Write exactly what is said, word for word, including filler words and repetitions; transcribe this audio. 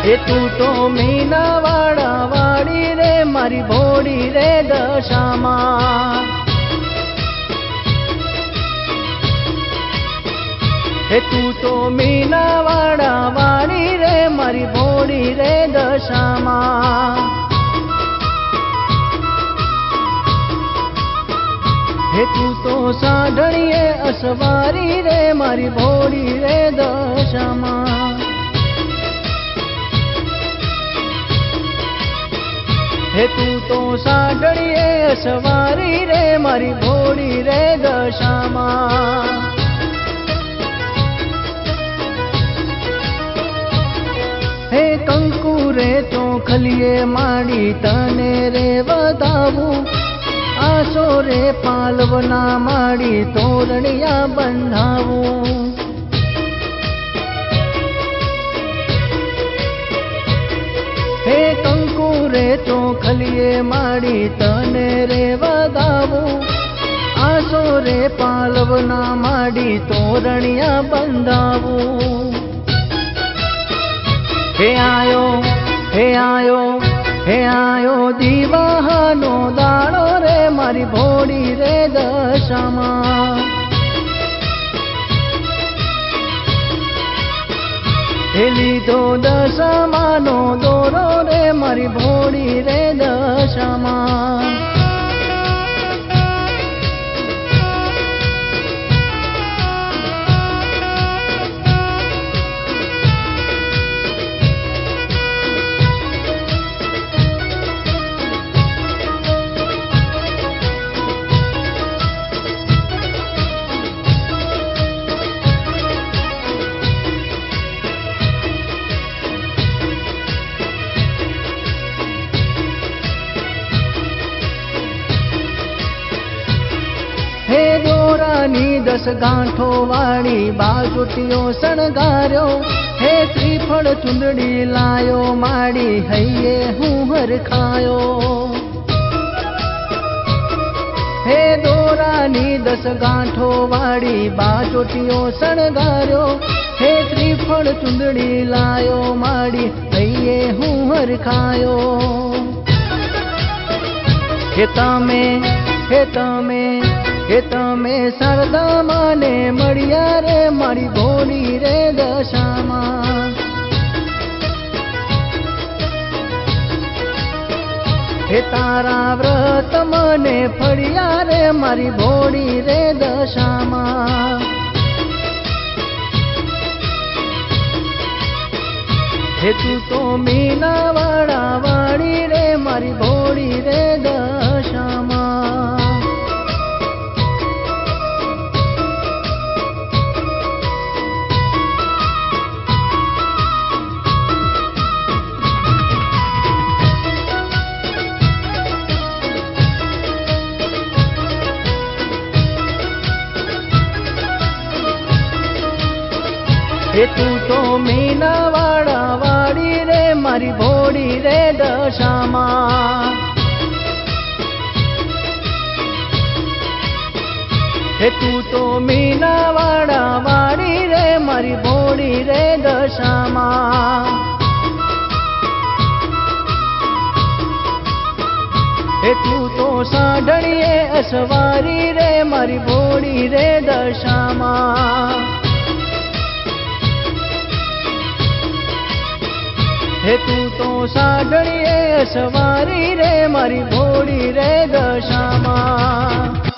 हे तू तो मीनावाड़ा वाड़ी रे मारी भोड़ी रे दशामा। हे तू तो मीनावाड़ा वाड़ी रे मारी भोड़ी रे दशामा। हे तू तो साढ़णिये असवारी रे मारी भोड़ी रे दशामा। हे तू तो साढ़णिये असवारी रे मारी भोड़ी रे दशामा। हे कंकु रे चोखलिये माड़ी तने रे वधावू। आसो रे पालवना माड़ी तोरणिया बंधावू। हे कंकु रे चोखलिये माड़ी तने रे वधावू। आसो रे पालवना माड़ी तोरणिया बंधावू। हे आयो हे आयो हे आयो दीवानो दाड़ो रे मारी भोड़ी रे दशामा। हे लीधो दशामानो दोरो रे मारी भोड़ी रे दशामा। हे दोरानी दस गांठो वाड़ी बाजुटियो शणगार्यो। हे श्रीफल चुंदड़ी लायो माड़ी हइये हुहर खायो। हे दोरानी दस गांठो वाड़ी बाजुटियो शणगार्यो। हे श्रीफल चुंदड़ी लायो माड़ी हइये हुहर खायो। हे तमे हे तमे हे तमे शारदा माने मळिया रे मारी भोड़ी रे दशामा। हे तारा व्रत मने फळिया रे मारी भोड़ी रे दशामा। हे तू तो मीनावाड़ा वाड़ी रे मारी भोड़ी रे दशामा। हे तू तो मीनावाड़ा वाड़ी रे मारी भोड़ी रे दशामा। हे तू तो मीनावाड़ा वाड़ी रे मारी भोड़ी रे दशामा। हे तू तो साढ़णिये असवारी रे मारी भोड़ी रे दशामा। हे तू तो साढ़णिये असवारी रे मारी भोड़ी रे दशामा।